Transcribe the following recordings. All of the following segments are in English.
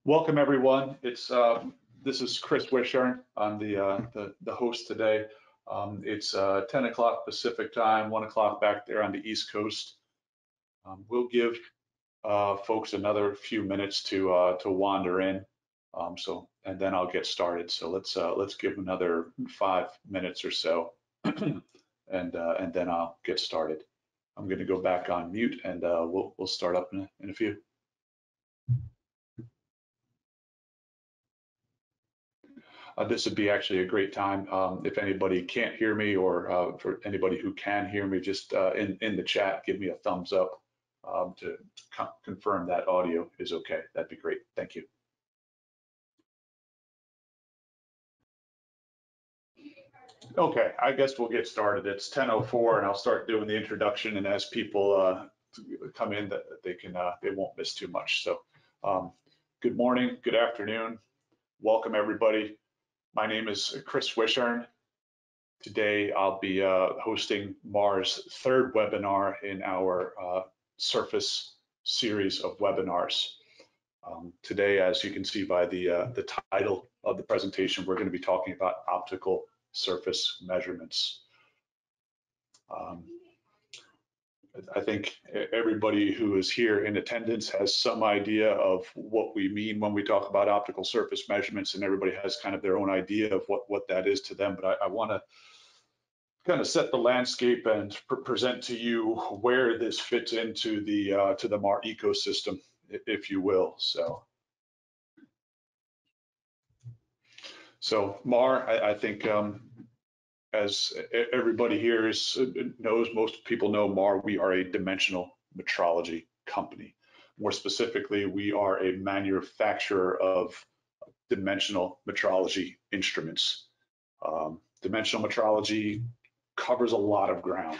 Welcome everyone. This is Chris Wishart. I'm the host today. It's 10 o'clock Pacific time, 1 o'clock back there on the East Coast. We'll give folks another few minutes to wander in. And then I'll get started. So let's give another 5 minutes or so, and then I'll get started. I'm going to go back on mute, and we'll start up in a few. This would be actually a great time. If anybody can't hear me, or for anybody who can hear me, just in the chat, give me a thumbs up to confirm that audio is okay. That'd be great. Thank you. Okay, I guess we'll get started. It's 10:04, and I'll start doing the introduction. And as people come in, that they won't miss too much. So, good morning, good afternoon, welcome everybody. My name is Chris Wishart. Today I'll be hosting MAR's third webinar in our Surface series of webinars. Today, as you can see by the title of the presentation, we're going to be talking about optical surface measurements. I think everybody who is here in attendance has some idea of what we mean when we talk about optical surface measurements, and everybody has kind of their own idea of what that is to them. But I want to kind of set the landscape and present to you where this fits into the MAR ecosystem, if you will. So MAR, I think, as everybody here knows, most people know MAR, we are a dimensional metrology company. More specifically, we are a manufacturer of dimensional metrology instruments. Dimensional metrology covers a lot of ground.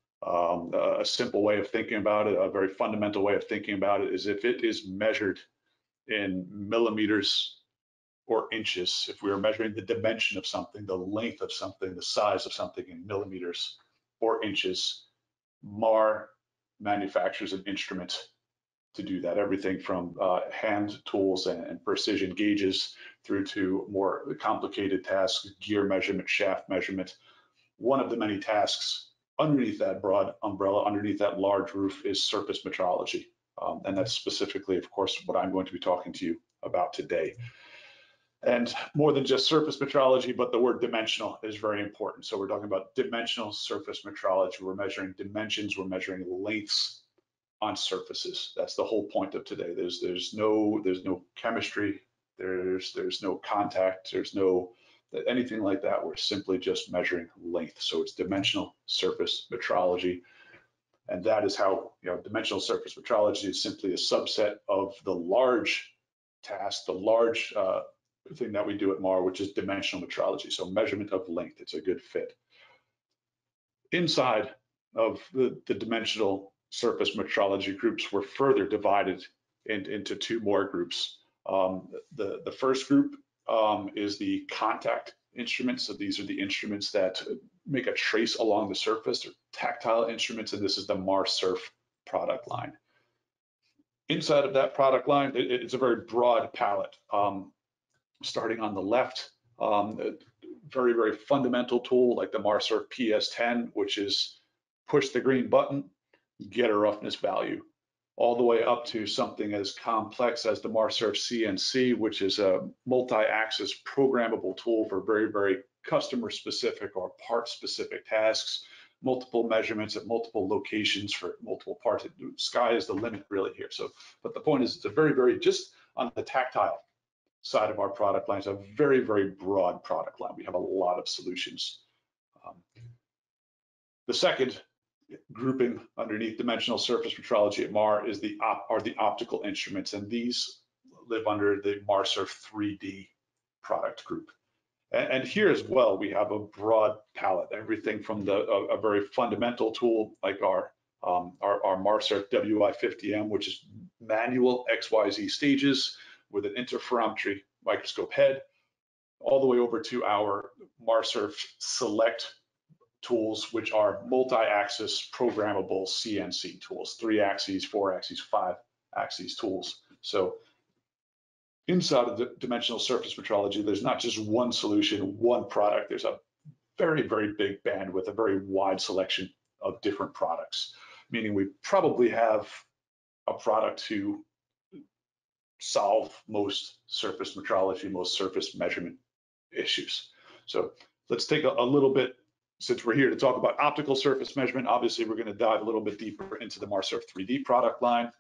A simple way of thinking about it, a very fundamental way of thinking about it, is if it is measured in millimeters or inches, if we are measuring the dimension of something, the length of something, the size of something in millimeters or inches, MAR manufactures an instrument to do that. Everything from hand tools and precision gauges through to more complicated tasks, gear measurement, shaft measurement. One of the many tasks underneath that broad umbrella, underneath that large roof, is surface metrology. And that's specifically, of course, what I'm going to be talking to you about today. And more than just surface metrology, but the word dimensional is very important. So we're talking about dimensional surface metrology. We're measuring dimensions, we're measuring lengths on surfaces. That's the whole point of today. There's no chemistry, there's no contact, there's no anything like that. We're simply just measuring length. So it's dimensional surface metrology. And that is how, dimensional surface metrology is simply a subset of the large task, the large thing that we do at MAR, which is dimensional metrology. So measurement of length, it's a good fit. Inside of the dimensional surface metrology groups, we're further divided into two more groups. The first group is the contact instruments. So these are the instruments that make a trace along the surface. They're tactile instruments, and this is the MARSURF product line. Inside of that product line, it's a very broad palette. Starting on the left, very, very fundamental tool like the MARSURF PS10, which is push the green button, get a roughness value, all the way up to something as complex as the MARSURF CNC, which is a multi-axis programmable tool for very, very customer-specific or part-specific tasks, multiple measurements at multiple locations for multiple parts. Sky is the limit really here. So, but the point is, it's a very, very, just on the tactile side of our product line, it's a very, very broad product line. We have a lot of solutions. The second grouping underneath dimensional surface metrology at MAR is are the optical instruments, and these live under the MARSURF 3D product group. And here as well, we have a broad palette, everything from a very fundamental tool like our MARSURF WI50M, which is manual XYZ stages with an interferometry microscope head, all the way over to our MARSURF Select tools, which are multi-axis programmable CNC tools, 3 axes, 4 axes, 5 axes tools. So inside of the dimensional surface metrology, there's not just one solution, one product. There's a very, very big bandwidth, a very wide selection of different products, meaning we probably have a product to solve most surface metrology, most surface measurement issues. So let's take a little bit, since we're here to talk about optical surface measurement, obviously we're going to dive a little bit deeper into the MarSurf 3D product line.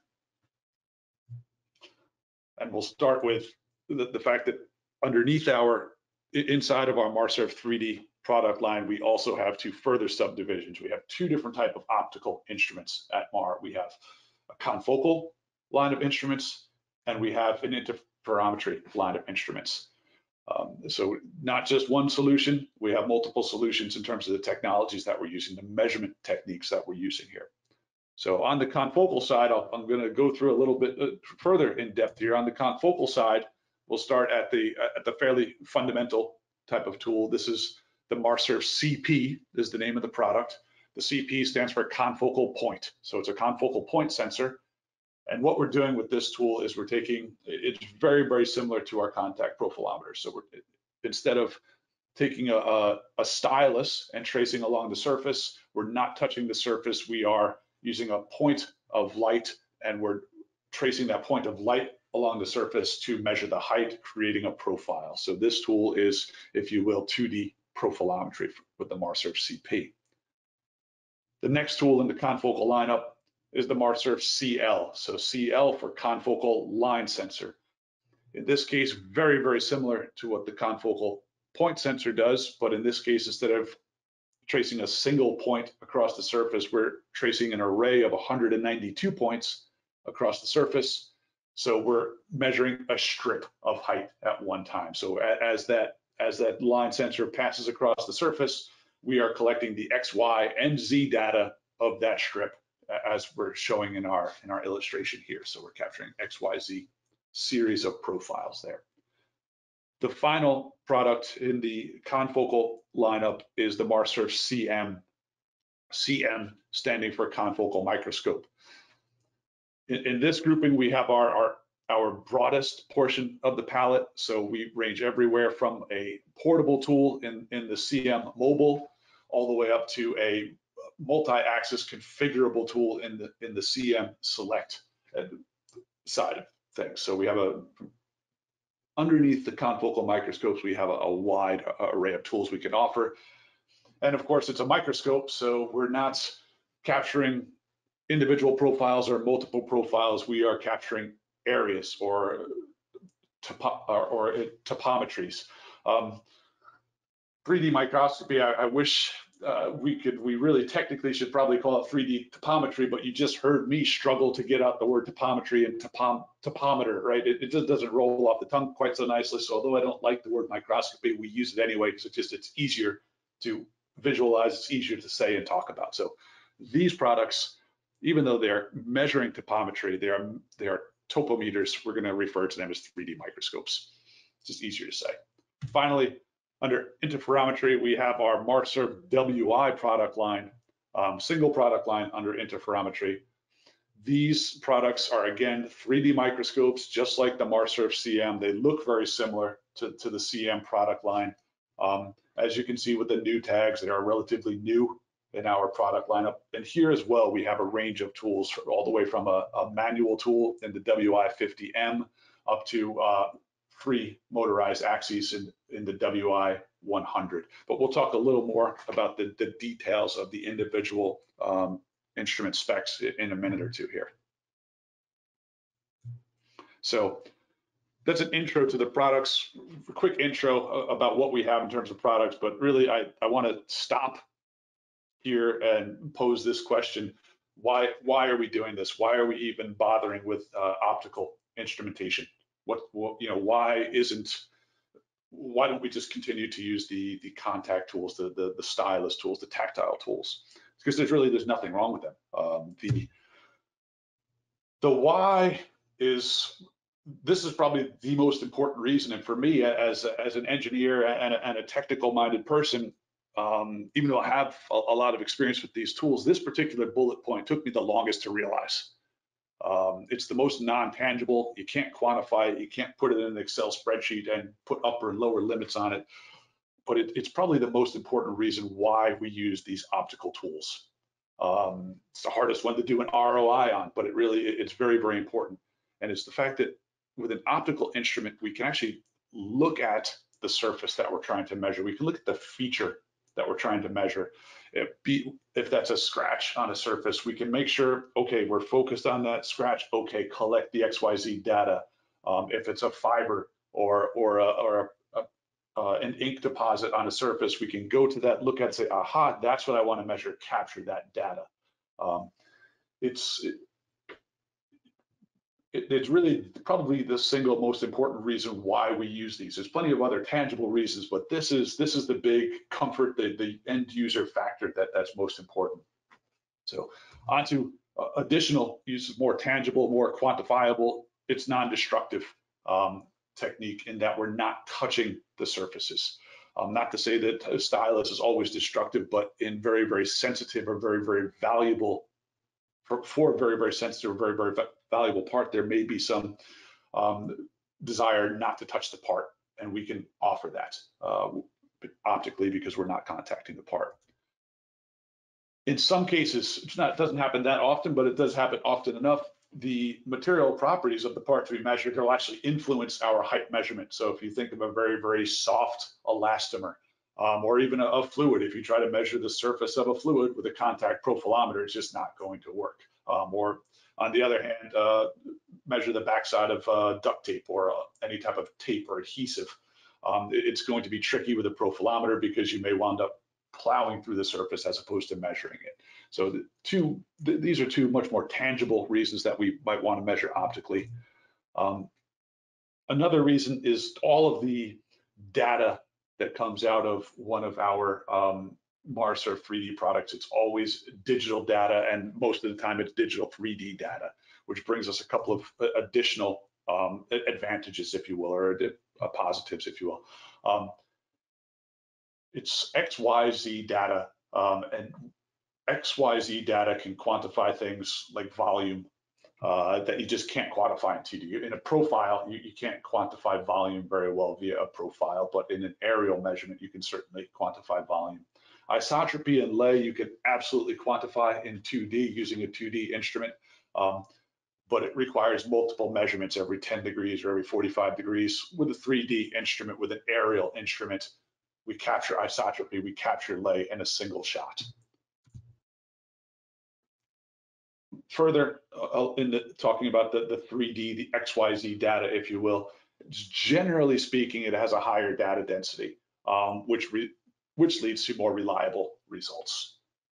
And we'll start with the fact that underneath inside of our MarSurf 3D product line, we also have two further subdivisions. We have two different types of optical instruments at MAR. We have a confocal line of instruments, and we have an interferometry line of instruments. So not just one solution, we have multiple solutions in terms of the technologies that we're using, the measurement techniques that we're using here. So on the confocal side, I'm going to go through a little bit further in depth here. On the confocal side, we'll start at the fairly fundamental type of tool. This is the MarSurf CP, is the name of the product. The CP stands for confocal point. So it's a confocal point sensor. And what we're doing with this tool is it's very, very similar to our contact profilometer. So instead of taking a stylus and tracing along the surface, we're not touching the surface. We are using a point of light, and we're tracing that point of light along the surface to measure the height, creating a profile. So this tool is, if you will, 2D profilometry with the MarSurf CP. The next tool in the confocal lineup is the MarSurf CL. So CL for confocal line sensor. In this case, very, very similar to what the confocal point sensor does, but in this case, instead of tracing a single point across the surface, we're tracing an array of 192 points across the surface. So we're measuring a strip of height at one time. So as that line sensor passes across the surface, we are collecting the X, Y, and Z data of that strip, as we're showing in our illustration here. So we're capturing X, Y, Z series of profiles there. The final product in the confocal lineup is the MarSurf CM. CM standing for confocal microscope. In this grouping, we have our broadest portion of the palette. So we range everywhere from a portable tool in the CM Mobile, all the way up to a multi-axis configurable tool in the CM Select side of things. So we have underneath the confocal microscopes, we have a wide array of tools we can offer. And of course, it's a microscope, so we're not capturing individual profiles or multiple profiles. We are capturing areas or topometries. 3D microscopy, I wish we really technically should probably call it 3D topometry, but you just heard me struggle to get out the word topometry and topometer, right? It just doesn't roll off the tongue quite so nicely. So although I don't like the word microscopy, we use it anyway because it's easier to visualize, it's easier to say and talk about. So these products, even though they're measuring topometry, they are topometers. We're going to refer to them as 3D microscopes. It's just easier to say. Finally, under interferometry, we have our MarSurf WI product line, single product line under interferometry. These products are, again, 3D microscopes, just like the MarSurf CM. They look very similar to the CM product line. As you can see with the new tags, they are relatively new in our product lineup. And here as well, we have a range of tools all the way from a manual tool in the WI-50M up to 3 motorized axes in the WI-100. But we'll talk a little more about the details of the individual instrument specs in a minute or two here. So that's an intro to the products, a quick intro about what we have in terms of products, but really I want to stop here and pose this question. Why are we doing this? Why are we even bothering with optical instrumentation? Why don't we just continue to use the contact tools, the stylus tools, the tactile tools? Because there's nothing wrong with them. The why is, this is probably the most important reason. And for me, as an engineer and a technical minded person, even though I have a lot of experience with these tools, this particular bullet point took me the longest to realize. It's the most non-tangible. You can't quantify it. You can't put it in an Excel spreadsheet and put upper and lower limits on it. But it's probably the most important reason why we use these optical tools. It's the hardest one to do an ROI on, but it's very, very important. And it's the fact that with an optical instrument, we can actually look at the surface that we're trying to measure. We can look at the feature that we're trying to measure. If that's a scratch on a surface, we can make sure, okay, we're focused on that scratch. Okay, collect the XYZ data. If it's a fiber or an ink deposit on a surface, we can go to that, look at, say, aha, that's what I want to measure, capture that data. It's really probably the single most important reason why we use these. There's plenty of other tangible reasons, but this is the big comfort, the end user factor that's most important. So onto additional uses, more tangible, more quantifiable. It's non-destructive technique in that we're not touching the surfaces. Not to say that a stylus is always destructive, but in very, very sensitive or very, very valuable, for very, very sensitive or very, very valuable part, there may be some desire not to touch the part, and we can offer that optically because we're not contacting the part. In some cases, it doesn't happen that often, but it does happen often enough. The material properties of the part to be measured will actually influence our height measurement. So if you think of a very, very soft elastomer, or even a fluid, if you try to measure the surface of a fluid with a contact profilometer, it's just not going to work. Or on the other hand, measure the backside of duct tape or any type of tape or adhesive. It's going to be tricky with a profilometer because you may wind up plowing through the surface as opposed to measuring it. So these are two much more tangible reasons that we might want to measure optically. Another reason is all of the data that comes out of one of our MARSurf 3D products. It's always digital data, and most of the time it's digital 3D data, which brings us a couple of additional advantages, if you will, or positives, if you will. It's XYZ data, and XYZ data can quantify things like volume that you just can't quantify in 2D. In a profile, you can't quantify volume very well via a profile, but in an aerial measurement, you can certainly quantify volume. Isotropy and lay, you can absolutely quantify in 2D using a 2D instrument, but it requires multiple measurements every 10 degrees or every 45 degrees. With a 3D instrument, with an aerial instrument, we capture isotropy, we capture lay in a single shot. Further, talking about the 3D, the XYZ data, if you will, generally speaking, it has a higher data density, which leads to more reliable results.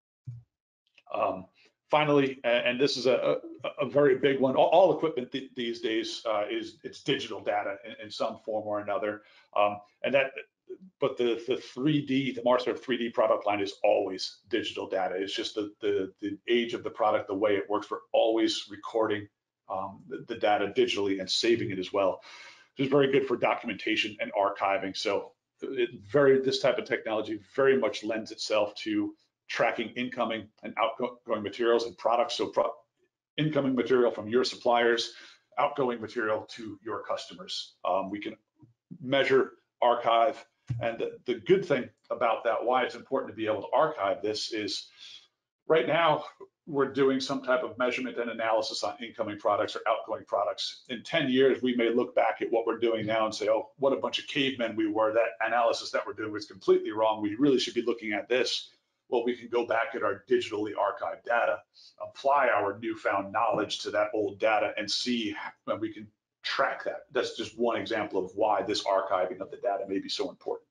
Finally, and this is a very big one, all equipment these days it's digital data in some form or another, but the 3D, the MARSurf 3D product line is always digital data. It's just the age of the product, the way it works. We're always recording the data digitally and saving it as well. Which is very good for documentation and archiving. So this type of technology very much lends itself to tracking incoming and outgoing materials and products. So incoming material from your suppliers, outgoing material to your customers. We can measure, archive, and the good thing about that, why it's important to be able to archive this, is right now we're doing some type of measurement and analysis on incoming products or outgoing products. In 10 years, we may look back at what we're doing now and say, oh, what a bunch of cavemen we were. That analysis that we're doing was completely wrong. We really should be looking at this. Well, we can go back at our digitally archived data, apply our newfound knowledge to that old data, and see when we can track that. That's just one example of why this archiving of the data may be so important.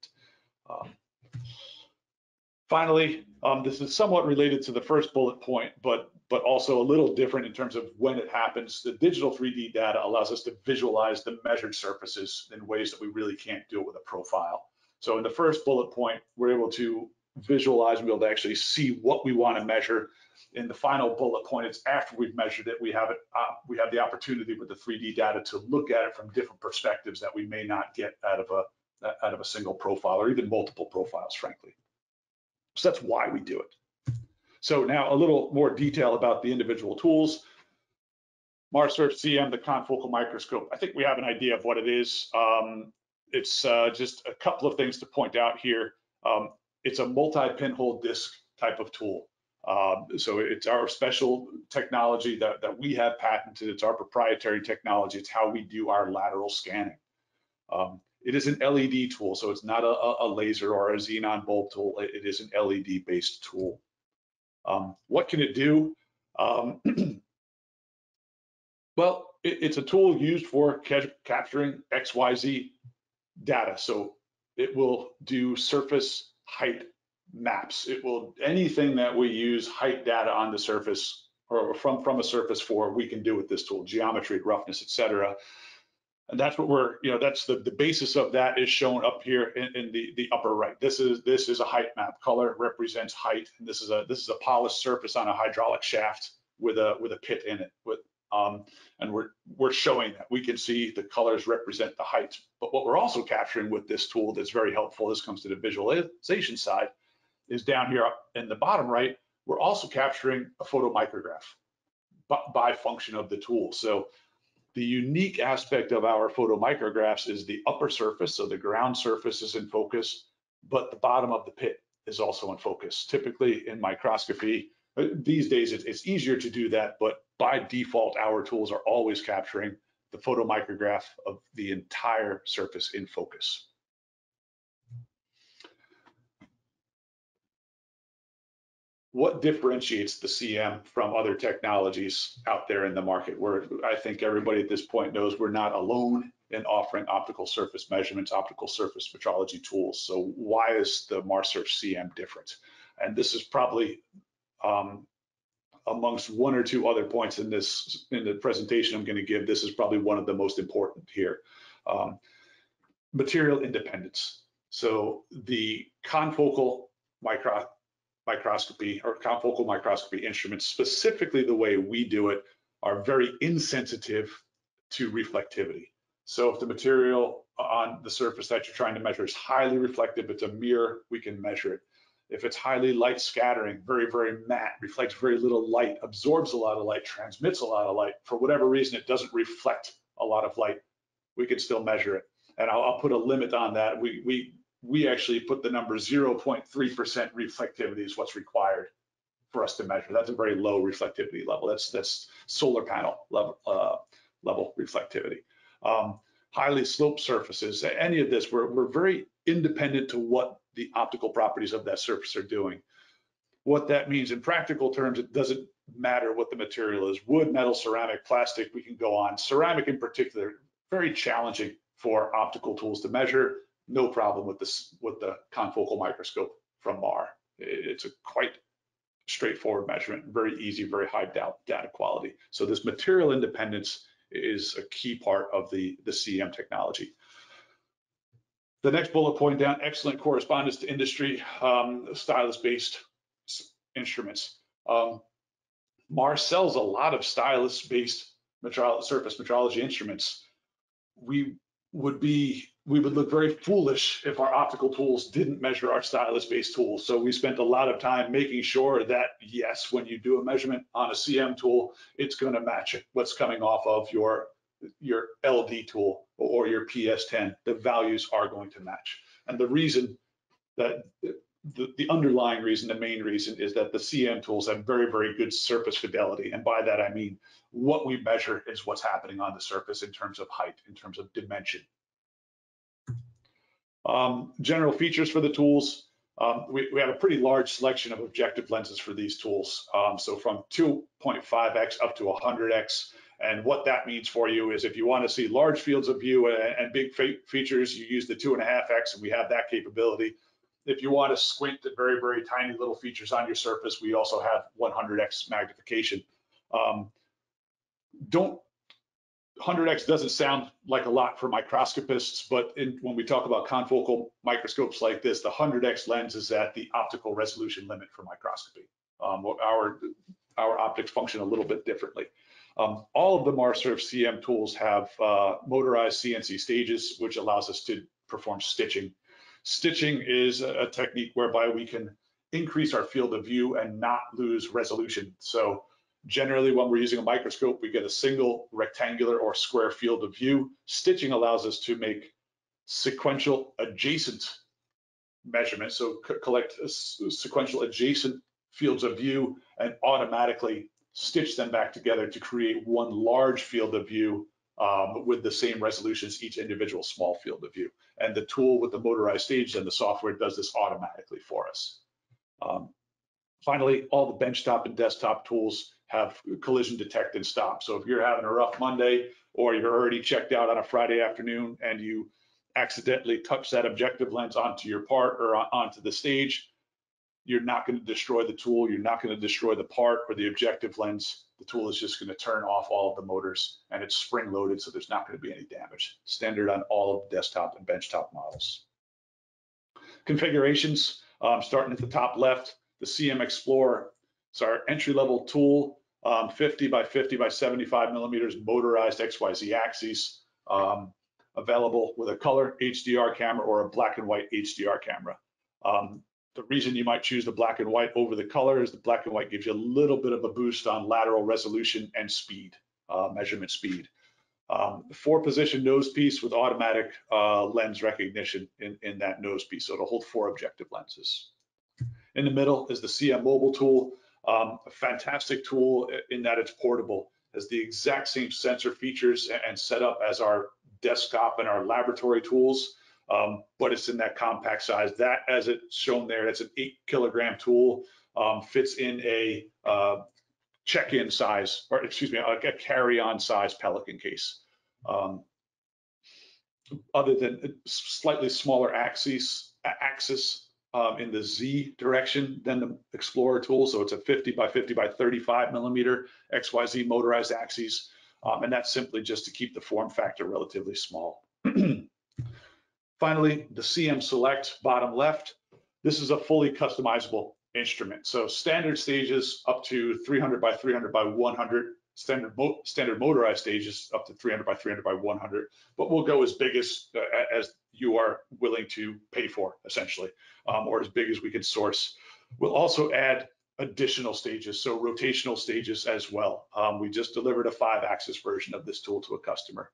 Finally, this is somewhat related to the first bullet point, but also a little different in terms of when it happens. The digital 3D data allows us to visualize the measured surfaces in ways that we really can't do it with a profile. So in the first bullet point, we're able to visualize and be able to actually see what we want to measure. In the final bullet point, it's after we've measured it, we have the opportunity with the 3D data to look at it from different perspectives that we may not get out of a single profile or even multiple profiles, frankly. So that's why we do it. So now a little more detail about the individual tools. MarSurf CM, the confocal microscope. I think we have an idea of what it is. It's just a couple of things to point out here. It's a multi-pinhole disc type of tool. So it's our special technology that we have patented. It's our proprietary technology. It's how we do our lateral scanning. It is an LED tool, so it's not a laser or a xenon bulb tool. It is an LED based tool. What can it do? Well, it's a tool used for capturing XYZ data. So it will do surface height maps. It will, anything that we use height data on the surface or from a surface for, we can do with this tool, geometry, roughness, etc. And that's what we're, that's the basis of that is shown up here in the upper right. This is a height map. Color represents height, and this is a polished surface on a hydraulic shaft with a pit in it. And we're showing that we can see the colors represent the height. But what we're also capturing with this tool that's very helpful, this comes to the visualization side, is down here in the bottom right, we're also capturing a photomicrograph by function of the tool. So the unique aspect of our photomicrographs is the upper surface, so the ground surface is in focus, but the bottom of the pit is also in focus. Typically in microscopy, these days it's easier to do that, but by default, our tools are always capturing the photomicrograph of the entire surface in focus. What differentiates the CM from other technologies out there in the market? Where I think everybody at this point knows we're not alone in offering optical surface measurements, optical surface metrology tools. So why is the MarSurf CM different? And this is probably amongst one or two other points in the presentation I'm going to give, this is probably one of the most important here. Material independence. So the confocal microscopy or confocal microscopy instruments, specifically the way we do it, are very insensitive to reflectivity. So if the material on the surface that you're trying to measure is highly reflective, it's a mirror, we can measure it. If it's highly light scattering, very, very matte, reflects very little light, absorbs a lot of light, transmits a lot of light, for whatever reason, it doesn't reflect a lot of light, we can still measure it. And I'll put a limit on that. We actually put the number 0.3% reflectivity is what's required for us to measure. That's a very low reflectivity level. That's solar panel level reflectivity. Highly sloped surfaces, any of this, we're very independent to what the optical properties of that surface are doing. What that means in practical terms, it doesn't matter what the material is. Wood, metal, ceramic, plastic, we can go on. Ceramic in particular, very challenging for optical tools to measure. No problem with the confocal microscope from MAR. It's a quite straightforward measurement, very easy, very high data quality. So this material independence is a key part of the CM technology. The next bullet point down, excellent correspondence to industry, stylus-based instruments. MAR sells a lot of stylus-based surface metrology instruments. We would look very foolish if our optical tools didn't measure our stylus-based tools. So we spent a lot of time making sure that, yes, when you do a measurement on a CM tool, it's going to match what's coming off of your LD tool or your PS10. The values are going to match. And the reason that the underlying reason, the main reason, is that the CM tools have very, very good surface fidelity. And by that, I mean what we measure is what's happening on the surface in terms of height, in terms of dimension. General features for the tools. We have a pretty large selection of objective lenses for these tools. So from 2.5x up to 100x. And what that means for you is if you want to see large fields of view and big features, you use the 2.5x, and we have that capability. If you want to squint at very, very tiny little features on your surface, we also have 100x magnification. 100x doesn't sound like a lot for microscopists, but when we talk about confocal microscopes like this, the 100x lens is at the optical resolution limit for microscopy. Our optics function a little bit differently. All of the MarSurf CM tools have motorized CNC stages, which allows us to perform stitching. Stitching is a technique whereby we can increase our field of view and not lose resolution. So Generally, when we're using a microscope, we get a single rectangular or square field of view. Stitching allows us to make sequential adjacent measurements, so collect sequential adjacent fields of view and automatically stitch them back together to create one large field of view with the same resolution as each individual small field of view. And the tool with the motorized stage and the software does this automatically for us. Finally, all the benchtop and desktop tools have collision detect and stop. So if you're having a rough Monday or you're already checked out on a Friday afternoon and you accidentally touch that objective lens onto your part or onto the stage, you're not going to destroy the tool, you're not going to destroy the part or the objective lens. The tool is just going to turn off all of the motors, and it's spring loaded, so there's not going to be any damage. Standard on all of the desktop and benchtop models. Configurations, starting at the top left, the CM Explorer. It's our entry-level tool, 50 by 50 by 75 millimeters motorized XYZ axes, available with a color HDR camera or a black and white HDR camera. The reason you might choose the black and white over the color is the black and white gives you a little bit of a boost on lateral resolution and speed, measurement speed. 4-position nose piece with automatic lens recognition in that nose piece, so it'll hold 4 objective lenses. In the middle is the CM Mobile tool, a fantastic tool in that it's portable, has the exact same sensor features and setup as our desktop and our laboratory tools, but it's in that compact size. That, as it's shown there, that's an 8-kilogram tool, fits in a check-in size, or excuse me, a carry-on size Pelican case. Other than slightly smaller axis in the Z direction than the Explorer tool, so it's a 50 by 50 by 35 millimeter XYZ motorized axis, and that's simply just to keep the form factor relatively small. Finally, the CM Select, bottom left. This is a fully customizable instrument. So standard stages up to 300 by 300 by 100, standard motorized stages up to 300 by 300 by 100, but we'll go as big as you are willing to pay for, essentially, or as big as we can source. We'll also add additional stages, so rotational stages as well. We just delivered a 5-axis version of this tool to a customer.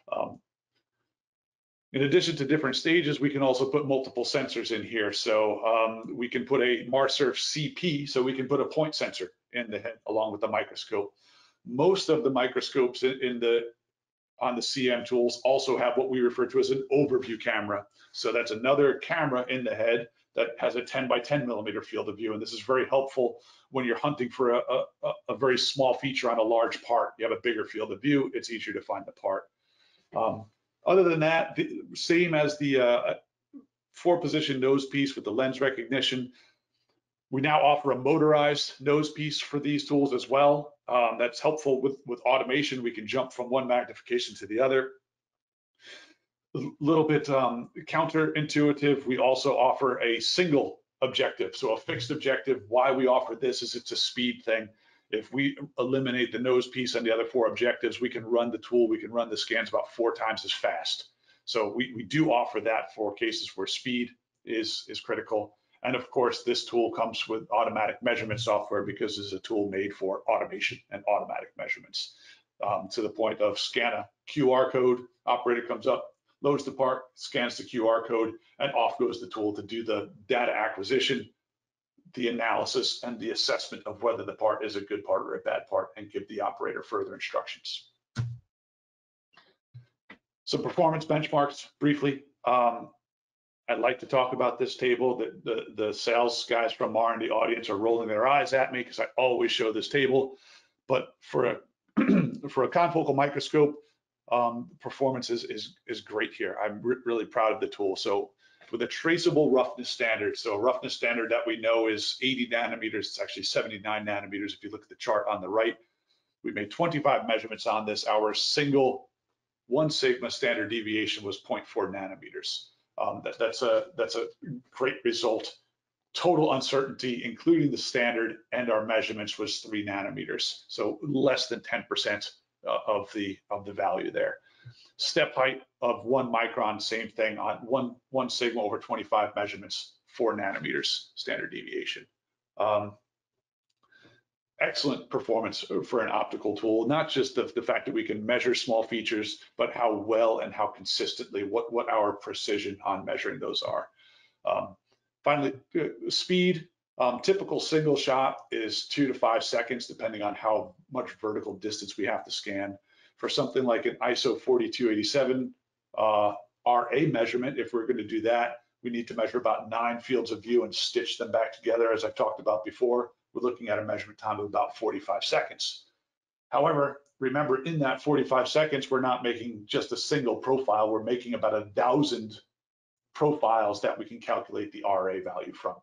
In addition to different stages, we can also put multiple sensors in here. So we can put a Marsurf CP, so we can put a point sensor in the head along with the microscope. Most of the microscopes on the CM tools also have what we refer to as an overview camera. So that's another camera in the head that has a 10 by 10 millimeter field of view. And this is very helpful when you're hunting for a very small feature on a large part. You have a bigger field of view, it's easier to find the part. Other than that, same as the 4-position nose piece with the lens recognition, we now offer a motorized nose piece for these tools as well. That's helpful with automation. We can jump from one magnification to the other. A little bit counterintuitive, we also offer a single objective, so a fixed objective. Why we offer this is it's a speed thing. If we eliminate the nose piece and the other 4 objectives, we can run the tool, we can run the scans about 4 times as fast. So we do offer that for cases where speed is critical. And of course, this tool comes with automatic measurement software because it's a tool made for automation and automatic measurements. To the point of scan a QR code, operator comes up, loads the part, scans the QR code, and off goes the tool to do the data acquisition, the analysis, and the assessment of whether the part is a good part or a bad part, and give the operator further instructions. Some performance benchmarks briefly. I'd like to talk about this table. The sales guys from MAR in the audience are rolling their eyes at me because I always show this table. But for a confocal microscope, performance is great here. I'm really proud of the tool. So with a traceable roughness standard, so a roughness standard that we know is 80 nanometers, it's actually 79 nanometers if you look at the chart on the right. We made 25 measurements on this. Our single 1 sigma standard deviation was 0.4 nanometers. That's a great result. Total uncertainty, including the standard and our measurements, was 3 nanometers, so less than 10% of the value there. Step height of 1 micron, same thing on 1 sigma over 25 measurements, 4 nanometers standard deviation. excellent performance for an optical tool, not just the fact that we can measure small features, but how well and how consistently, what our precision on measuring those are. Finally, speed. Typical single shot is 2 to 5 seconds, depending on how much vertical distance we have to scan. For something like an ISO 4287 RA measurement, if we're going to do that, we need to measure about 9 fields of view and stitch them back together, as I've talked about before. We're looking at a measurement time of about 45 seconds. However, remember, in that 45 seconds, we're not making just a single profile. We're making about 1,000 profiles that we can calculate the RA value from.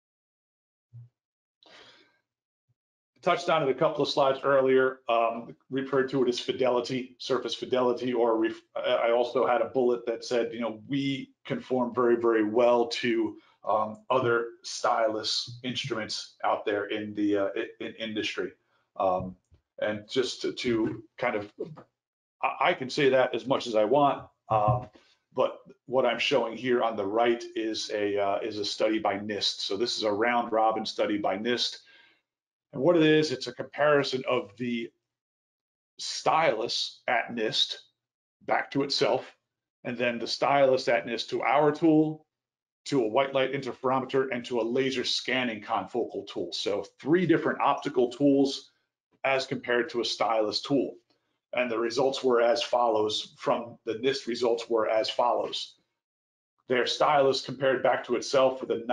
Touched on it a couple of slides earlier, referred to it as fidelity, surface fidelity, or I also had a bullet that said, we conform very, very well to other stylus instruments out there in the in industry. And just to kind of, I can say that as much as I want, but what I'm showing here on the right is a study by NIST. So this is a round robin study by NIST. And what it is, it's a comparison of the stylus at NIST back to itself, and then the stylus at NIST to our tool, to a white light interferometer, and to a laser scanning confocal tool. So 3 different optical tools as compared to a stylus tool. And the results were as follows. From the NIST results were as follows. Their stylus compared back to itself with a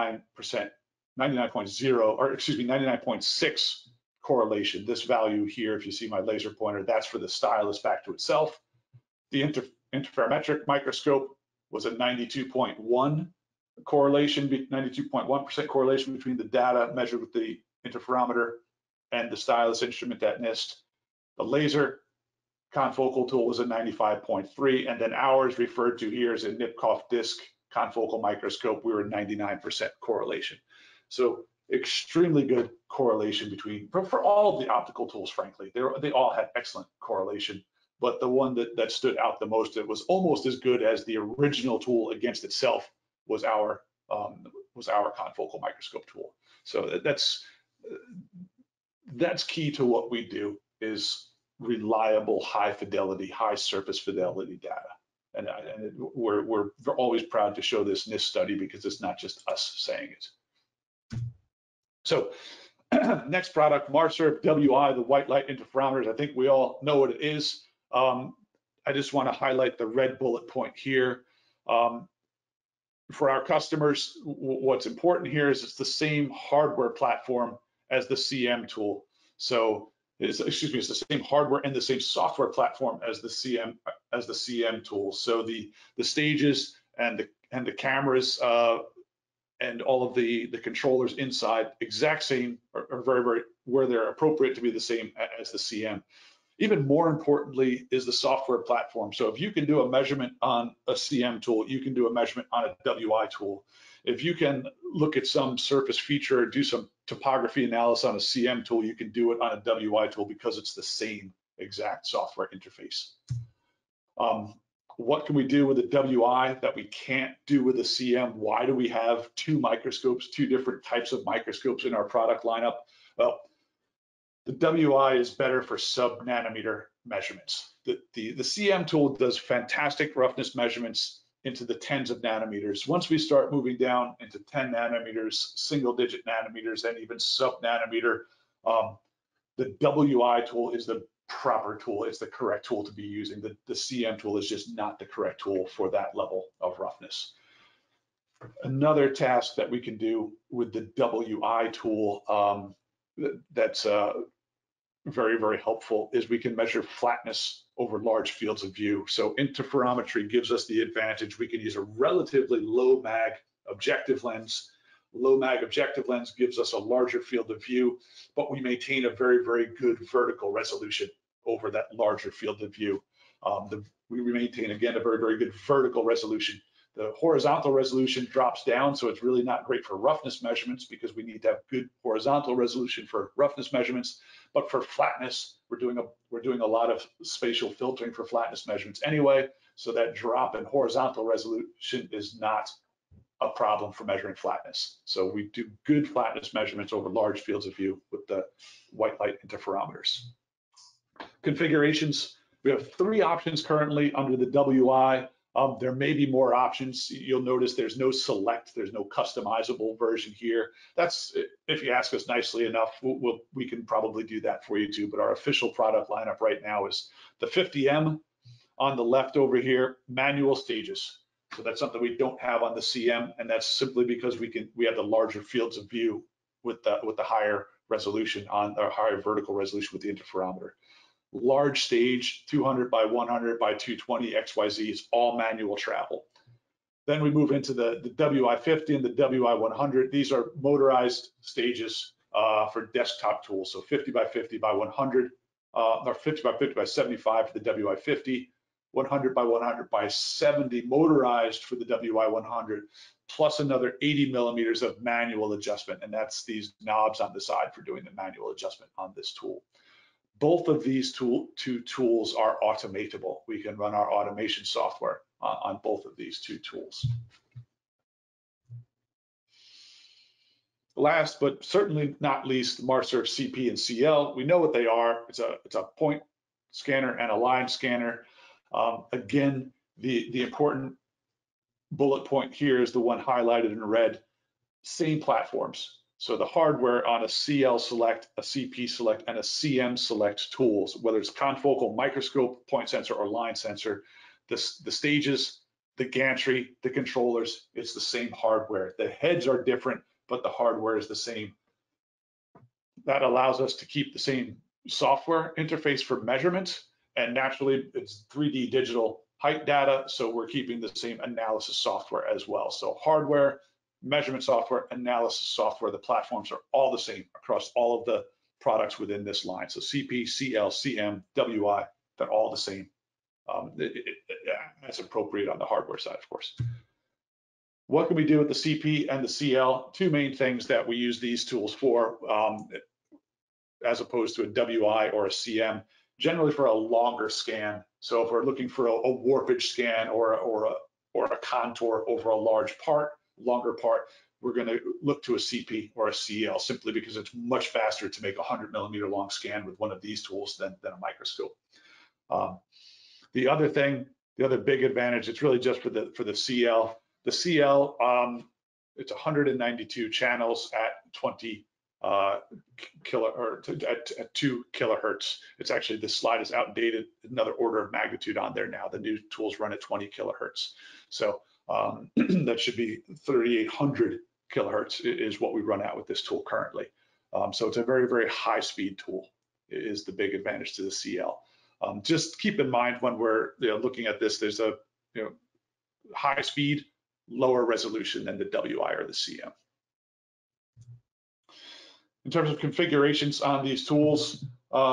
99.6 correlation. This value here, if you see my laser pointer, that's for the stylus back to itself. The interferometric microscope was a 92.1 correlation, 92.1% correlation between the data measured with the interferometer and the stylus instrument at NIST. The laser confocal tool was a 95.3, and then ours, referred to here as a Nipkoff disc confocal microscope, we were 99% correlation. So extremely good correlation between, for all of the optical tools, frankly. They all had excellent correlation, but the one that stood out the most, that was almost as good as the original tool against itself, was our confocal microscope tool. So that's key to what we do, is reliable, high fidelity, high surface fidelity data. And we're always proud to show this NIST study, because it's not just us saying it. So next product, MARSURF WI, the white light interferometers. I think we all know what it is. I just want to highlight the red bullet point here. For our customers, what's important here is it's the same hardware platform as the CM tool. So it's the same hardware and the same software platform as the CM tool. So the stages and the cameras and all of the controllers inside, exact same, are very, very, where they're appropriate to be the same as the CM. Even more importantly is the software platform. So if you can do a measurement on a CM tool, you can do a measurement on a WI tool. If you can look at some surface feature, do some topography analysis on a CM tool, you can do it on a WI tool, because it's the same exact software interface. What can we do with a WI that we can't do with a CM? Why do we have 2 microscopes, 2 different types of microscopes in our product lineup? Well, the WI is better for sub-nanometer measurements. The CM tool does fantastic roughness measurements into the tens of nanometers. Once we start moving down into 10 nanometers, single-digit nanometers, and even sub-nanometer, the WI tool is the proper tool. It's the correct tool to be using. The CM tool is just not the correct tool for that level of roughness. Another task that we can do with the WI tool that's very, very helpful is we can measure flatness over large fields of view. So interferometry gives us the advantage. We can use a relatively low mag objective lens. Low mag objective lens gives us a larger field of view, but we maintain a very, very good vertical resolution over that larger field of view. We maintain, again, a very, very good vertical resolution. The horizontal resolution drops down, so it's really not great for roughness measurements, because we need to have good horizontal resolution for roughness measurements. But for flatness, we're doing a lot of spatial filtering for flatness measurements anyway, so that drop in horizontal resolution is not a problem for measuring flatness. So we do good flatness measurements over large fields of view with the white light interferometers. Configurations, we have 3 options currently under the WI. There may be more options. You'll notice there's no select, there's no customizable version here. That's, if you ask us nicely enough, we can probably do that for you too, but our official product lineup right now is the 50M on the left over here, manual stages. So that's something we don't have on the CM, and that's simply because we have the larger fields of view with the higher resolution on our higher vertical resolution with the interferometer. Large stage, 200 by 100 by 220 XYZ is all manual travel. Then we move into the WI50 and the WI100. These are motorized stages for desktop tools. So 50 by 50 by 100, or 50 by 50 by 75 for the WI50. 100 by 100 by 70 motorized for the WI100, plus another 80 millimeters of manual adjustment. And that's these knobs on the side for doing the manual adjustment on this tool. Both of these two tools are automatable. We can run our automation software on both of these 2 tools. Last, but certainly not least, MarSearch CP and CL. We know what they are. It's a point scanner and a line scanner. Again, the important bullet point here is the one highlighted in red, same platforms. So the hardware on a CL Select, a CP Select, and a CM Select tools, whether it's confocal microscope, point sensor, or line sensor, the stages, the gantry, the controllers, it's the same hardware. The heads are different, but the hardware is the same. That allows us to keep the same software interface for measurements, and naturally it's 3D digital height data, so we're keeping the same analysis software as well. So hardware, measurement software, analysis software, the platforms are all the same across all of the products within this line. So CP, CL, CM, WI, they're all the same. That's appropriate on the hardware side, of course. What can we do with the CP and the CL? 2 main things that we use these tools for, as opposed to a WI or a CM, generally for a longer scan. So if we're looking for a warpage scan or a contour over a large part, longer part, we're going to look to a CP or a CL simply because it's much faster to make a 100 millimeter long scan with one of these tools than a microscope. The other thing, the other big advantage, it's really just for the CL. The CL, it's 192 channels at 20 at 2 kilohertz. It's actually, this slide is outdated, another order of magnitude on there now. The new tools run at 20 kilohertz. So that should be 3,800 kilohertz is what we run at with this tool currently. So it's a very, very high speed tool is the big advantage to the CL. Just keep in mind when we're looking at this, there's a high speed, lower resolution than the WI or the CM. In terms of configurations on these tools,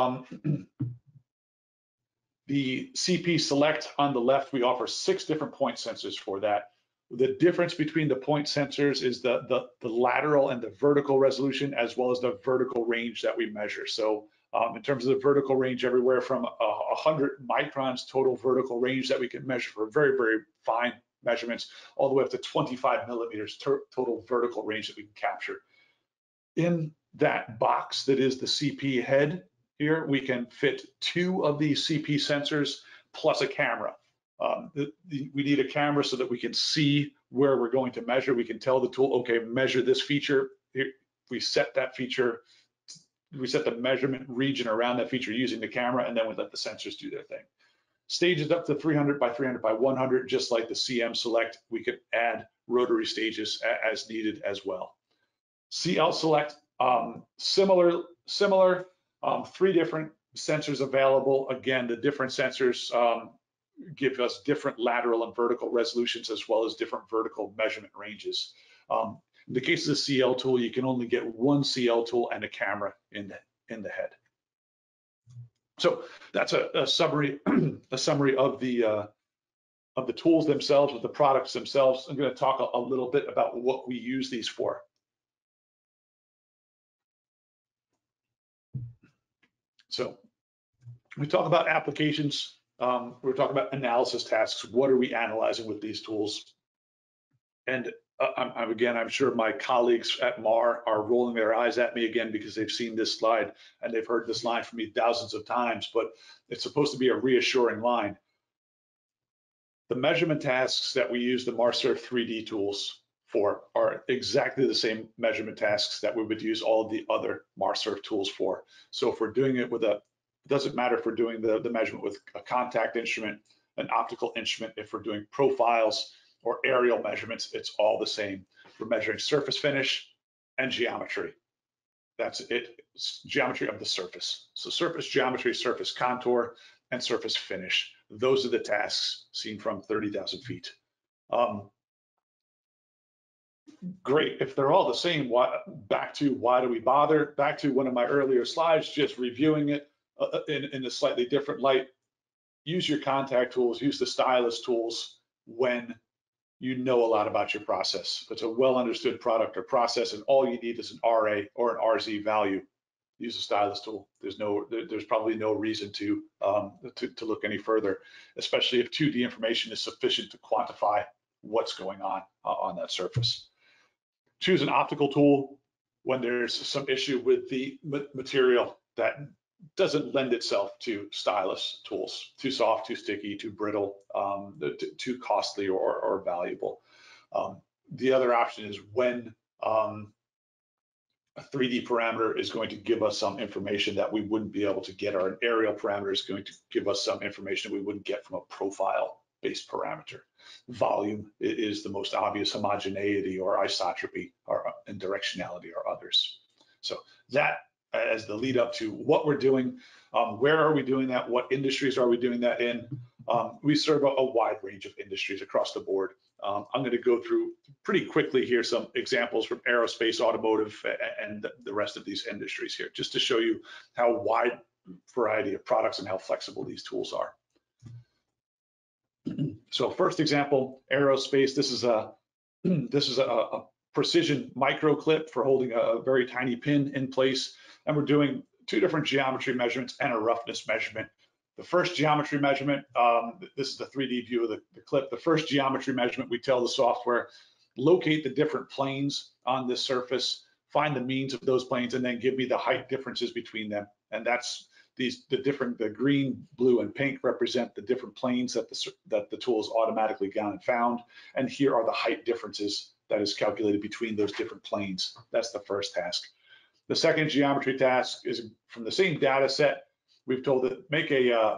the CP Select on the left, we offer 6 different point sensors for that. The difference between the point sensors is the lateral and the vertical resolution, as well as the vertical range that we measure. So in terms of the vertical range, everywhere from 100 microns total vertical range that we can measure for very, very fine measurements, all the way up to 25 millimeters total vertical range that we can capture. In that box that is the CP head here, we can fit 2 of these CP sensors plus a camera. We need a camera so that we can see where we're going to measure. We can tell the tool, okay, measure this feature. Here, we set that feature, we set the measurement region around that feature using the camera, and then we let the sensors do their thing. Stages up to 300 by 300 by 100, just like the CM Select, we could add rotary stages as needed as well. CL Select, similar, 3 different sensors available. Again, the different sensors give us different lateral and vertical resolutions, as well as different vertical measurement ranges. In the case of the CL tool, you can only get 1 CL tool and a camera in the head. So that's a summary, a summary of the tools themselves, of the products themselves. I'm going to talk a little bit about what we use these for. So we talk about applications. We're talking about analysis tasks. What are we analyzing with these tools? And I'm sure my colleagues at MAR are rolling their eyes at me again because they've seen this slide and they've heard this line from me thousands of times, but it's supposed to be a reassuring line. The measurement tasks that we use the MARSURF 3D tools for are exactly the same measurement tasks that we would use all of the other MARSURF tools for. So if we're doing it with it doesn't matter if we're doing the measurement with a contact instrument, an optical instrument, if we're doing profiles or aerial measurements, it's all the same. We're measuring surface finish and geometry. That's it, it's geometry of the surface. So surface geometry, surface contour, and surface finish. Those are the tasks seen from 30,000 feet. Great, if they're all the same, back to why do we bother? Back to one of my earlier slides, just reviewing it in a slightly different light. Use your contact tools, use the stylus tools when you know a lot about your process. If it's a well understood product or process and all you need is an RA or an RZ value, use a stylus tool. There's probably no reason to look any further, especially if 2D information is sufficient to quantify what's going on that surface. Choose an optical tool when there's some issue with the material that doesn't lend itself to stylus tools, too soft, too sticky, too brittle, too costly or valuable. The other option is when a 3D parameter is going to give us some information that we wouldn't be able to get, or an aerial parameter is going to give us some information we wouldn't get from a profile-based parameter. Volume is the most obvious, homogeneity or isotropy and directionality are others. So that as the lead up to what we're doing, where are we doing that, what industries are we doing that in? We serve a wide range of industries across the board. I'm going to go through pretty quickly here some examples from aerospace, automotive, and the rest of these industries here, just to show you how wide variety of products and how flexible these tools are. So first example, aerospace. This is a precision micro clip for holding a very tiny pin in place. And we're doing two different geometry measurements and a roughness measurement. The first geometry measurement, this is the 3D view of the clip. The first geometry measurement, we tell the software, locate the different planes on this surface, find the means of those planes, and then give me the height differences between them. And that's the green, blue, and pink represent the different planes that the tool has automatically gone and found. And here are the height differences that is calculated between those different planes. That's the first task. The second geometry task is from the same data set. We've told it, make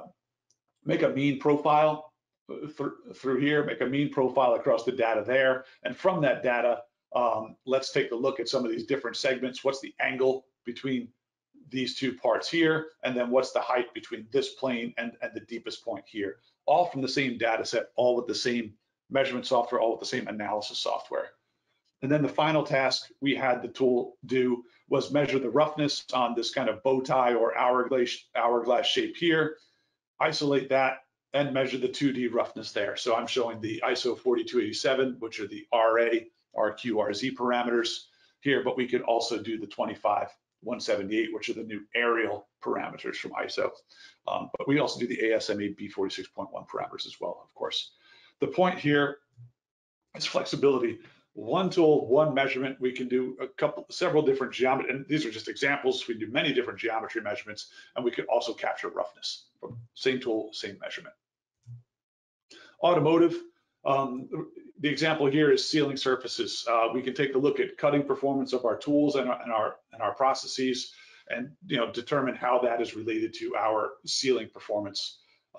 a mean profile through here, make a mean profile across the data there. And from that data, let's take a look at some of these different segments. What's the angle between these two parts here? And then what's the height between this plane and the deepest point here? All from the same data set, all with the same measurement software, all with the same analysis software. And then the final task we had the tool do was measure the roughness on this kind of bow tie or hourglass shape here, isolate that, and measure the 2D roughness there. So I'm showing the ISO 4287, which are the RA, RQ, RZ parameters here, but we could also do the 25178, which are the new aerial parameters from ISO. But we also do the ASME B46.1 parameters as well, of course. The point here is flexibility. One tool, one measurement, we can do several different geometry, and these are just examples. We do many different geometry measurements, and we can also capture roughness from same tool, same measurement. Automotive, the example here is sealing surfaces. We can take a look at cutting performance of our tools and our processes, and determine how that is related to our sealing performance.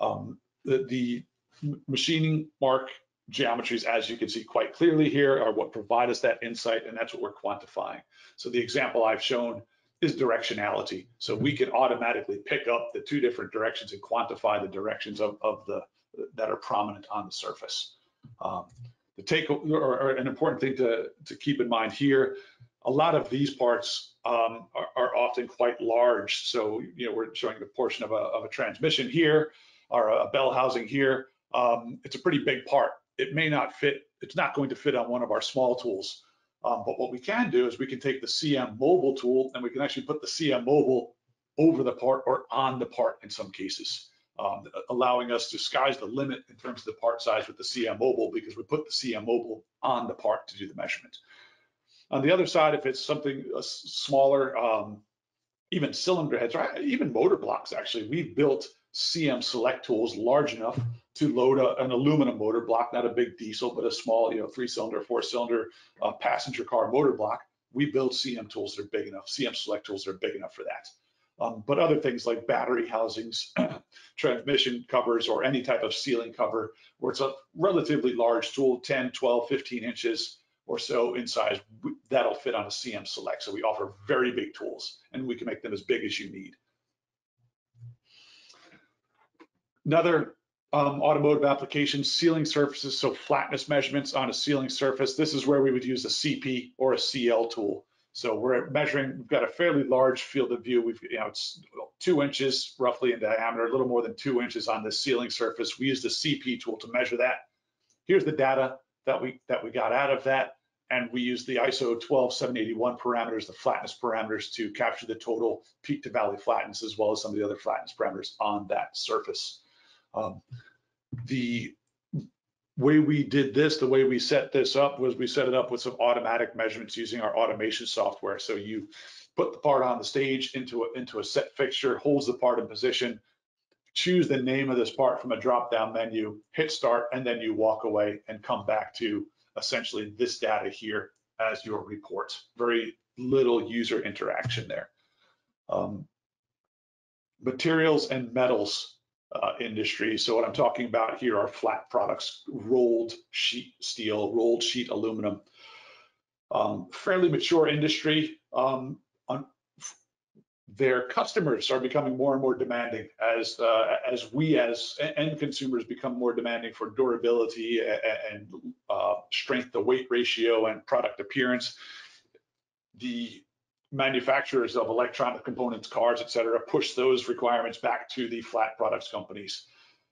The machining mark geometries, as you can see quite clearly here, are what provide us that insight, and that's what we're quantifying. So the example I've shown is directionality. So we can automatically pick up the two different directions and quantify the directions that are prominent on the surface. An important thing to keep in mind here, a lot of these parts are often quite large. So we're showing a portion of a transmission here, or a bell housing here. It's a pretty big part. It may not fit, it's not going to fit on one of our small tools. But what we can do is we can take the CM Mobile tool and we can actually put the CM Mobile over the part or on the part in some cases. allowing us to sky's the limit in terms of the part size with the CM Mobile, because we put the CM Mobile on the part to do the measurement. On the other side, if it's something smaller, even cylinder heads, or even motor blocks, actually, we've built CM Select tools large enough to load an aluminum motor block, not a big diesel, but a small, 3-cylinder, 4-cylinder passenger car motor block. We build CM tools that are big enough, CM Select tools that are big enough for that. But other things like battery housings, transmission covers, or any type of sealing cover, where it's a relatively large tool, 10, 12, 15 inches or so in size, that'll fit on a CM Select. So we offer very big tools, and we can make them as big as you need. Another automotive application, sealing surfaces, so flatness measurements on a sealing surface. This is where we would use a CP or a CL tool. So we're measuring, we've got a fairly large field of view. It's 2 inches roughly in diameter, a little more than 2 inches on this sealing surface. We use the CP tool to measure that. Here's the data that we got out of that. And we use the ISO 12781 parameters, the flatness parameters, to capture the total peak to valley flatness, as well as some of the other flatness parameters on that surface. The way we did this, the way we set this up, was we set it up with some automatic measurements using our automation software. So you put the part on the stage into a set fixture, holds the part in position, choose the name of this part from a drop-down menu, hit start, and then you walk away and come back to essentially this data here as your report. Very little user interaction there. Materials and metals industry. So what I'm talking about here are flat products, rolled sheet steel, rolled sheet aluminum. Fairly mature industry. Their customers are becoming more and more demanding as we as end consumers become more demanding for durability and strength to weight ratio and product appearance. The manufacturers of electronic components, cars, et cetera, push those requirements back to the flat products companies.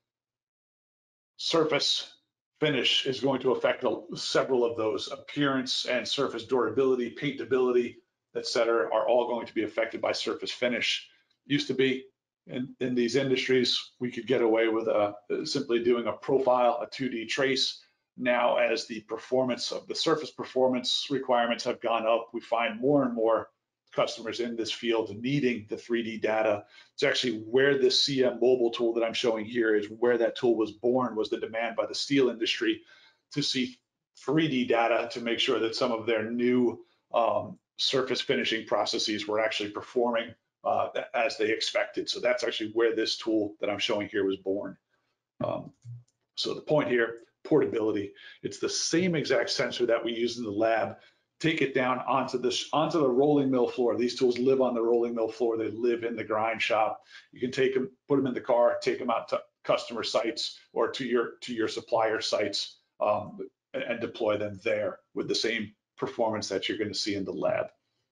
Surface finish is going to affect several of those. Appearance and surface durability, paintability, et cetera, are all going to be affected by surface finish. Used to be in these industries, we could get away with simply doing a profile, a 2D trace. Now, as the performance of the surface performance requirements have gone up, we find more and more customers in this field needing the 3D data. It's actually where this CM Mobile tool that I'm showing here is where that tool was born, was the demand by the steel industry to see 3D data to make sure that some of their new surface finishing processes were actually performing as they expected. So that's actually where this tool that I'm showing here was born. So the point here, portability. It's the same exact sensor that we use in the lab. Take it down onto the rolling mill floor. These tools live on the rolling mill floor. They live in the grind shop. You can take them, put them in the car, take them out to customer sites or to your supplier sites and deploy them there with the same performance that you're going to see in the lab.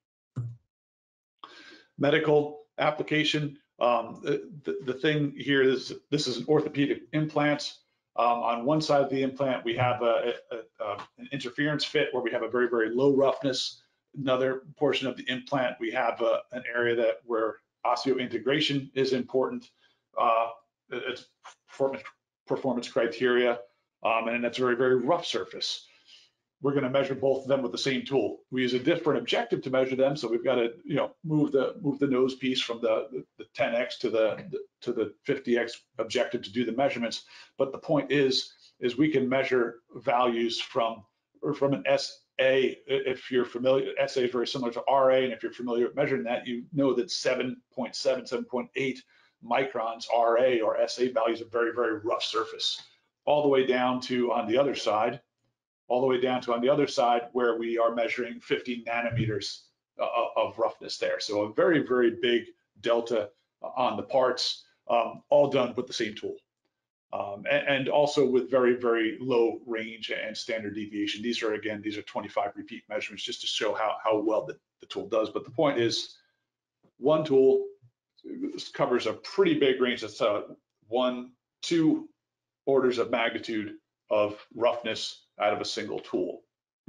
Medical application. The thing here is this is an orthopedic implant. On one side of the implant, we have an interference fit where we have a very, very low roughness. Another portion of the implant, we have an area where osseointegration is important. It's performance criteria, and that's a very, very rough surface. We're going to measure both of them with the same tool. We use a different objective to measure them, so we've got to move the nose piece from the 10x to the 50x objective to do the measurements. But the point is we can measure values from an SA. If you're familiar, SA is very similar to RA, and if you're familiar with measuring that, you know that 7.7, 7.8 microns RA or SA values are very, very rough surface, all the way down to on the other side where we are measuring 50 nanometers of roughness there. So a very, very big delta on the parts, all done with the same tool. And also with very, very low range and standard deviation. These are 25 repeat measurements just to show how well the tool does. But the point is, one tool covers a pretty big range. That's 1-2 orders of magnitude of roughness out of a single tool.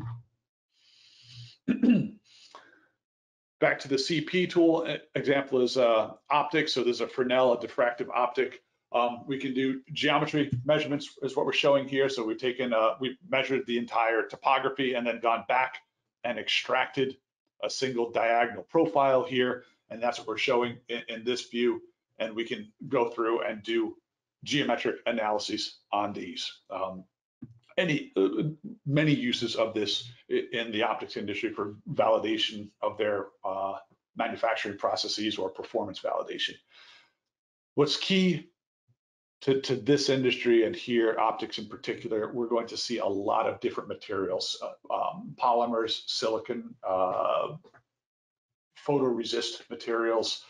Back to the CP tool example is optics. So there's a Fresnel, a diffractive optic. We can do geometry measurements is what we're showing here. So we've taken, we've measured the entire topography and then gone back and extracted a single diagonal profile here. And that's what we're showing in this view. And we can go through and do geometric analyses on these. Many uses of this in the optics industry for validation of their manufacturing processes or performance validation. What's key to this industry, and here optics in particular, we're going to see a lot of different materials, polymers, silicon, photoresist materials.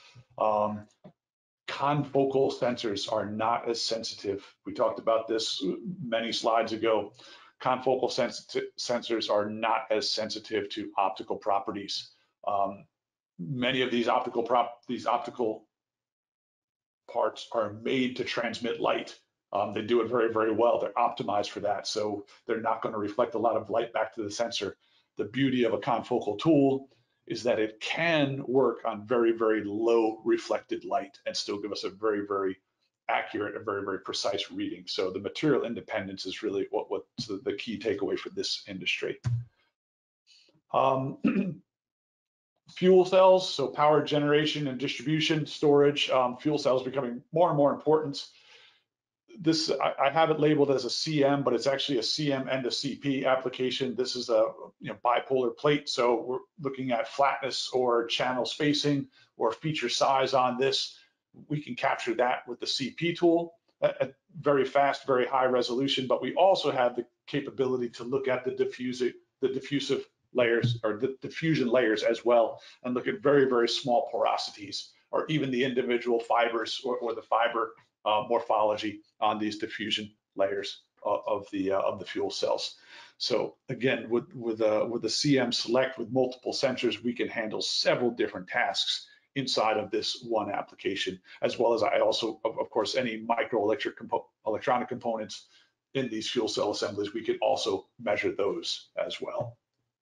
Confocal sensors are not as sensitive. We talked about this many slides ago. Confocal sensors are not as sensitive to optical properties. Many of these optical parts are made to transmit light. They do it very, very well. They're optimized for that. So they're not going to reflect a lot of light back to the sensor. The beauty of a confocal tool is that it can work on very, very low reflected light and still give us a very, very accurate, a very, very precise reading. So the material independence is really what's the key takeaway for this industry. Fuel cells, so power generation and distribution, storage, fuel cells becoming more and more important. This, I have it labeled as a CM, but it's actually a CM and a CP application. This is a bipolar plate, so we're looking at flatness or channel spacing or feature size on this. We can capture that with the CP tool at very fast, very high resolution, but we also have the capability to look at the diffusive layers or the diffusion layers as well, and look at very, very small porosities or even the individual fibers or the fiber morphology on these diffusion layers of the fuel cells. So again, with the CM Select with multiple sensors, we can handle several different tasks inside of this one application, as well as I also, of course, any electronic components in these fuel cell assemblies, we can also measure those as well.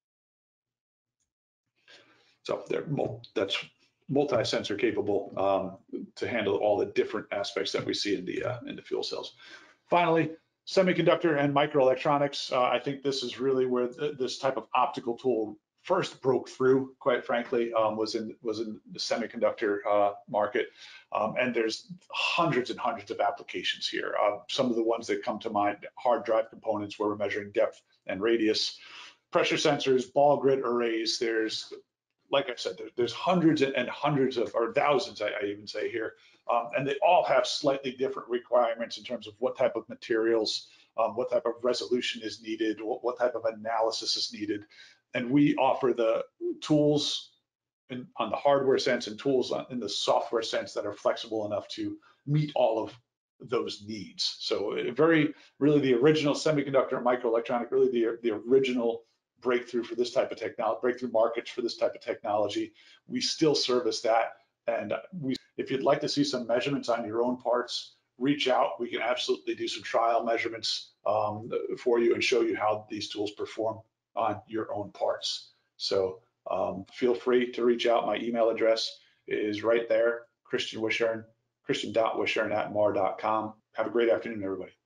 So that's multi-sensor capable to handle all the different aspects that we see in the fuel cells. Finally, semiconductor and microelectronics. I think this is really where this type of optical tool first broke through, quite frankly, was in the semiconductor market. And there's hundreds and hundreds of applications here. Some of the ones that come to mind: hard drive components where we're measuring depth and radius, pressure sensors, ball grid arrays. There's, like I said, there's hundreds and hundreds of, or thousands, I even say here, and they all have slightly different requirements in terms of what type of materials, what type of resolution is needed, what type of analysis is needed. And we offer the tools on the hardware sense and tools in the software sense that are flexible enough to meet all of those needs. So really the original semiconductor and microelectronic, really the original breakthrough for this type of technology, breakthrough markets for this type of technology. We still service that. And if you'd like to see some measurements on your own parts, reach out. We can absolutely do some trial measurements for you and show you how these tools perform on your own parts. So feel free to reach out. My email address is right there, Christian.Wishern, christian.wishern@mar.com. Have a great afternoon, everybody.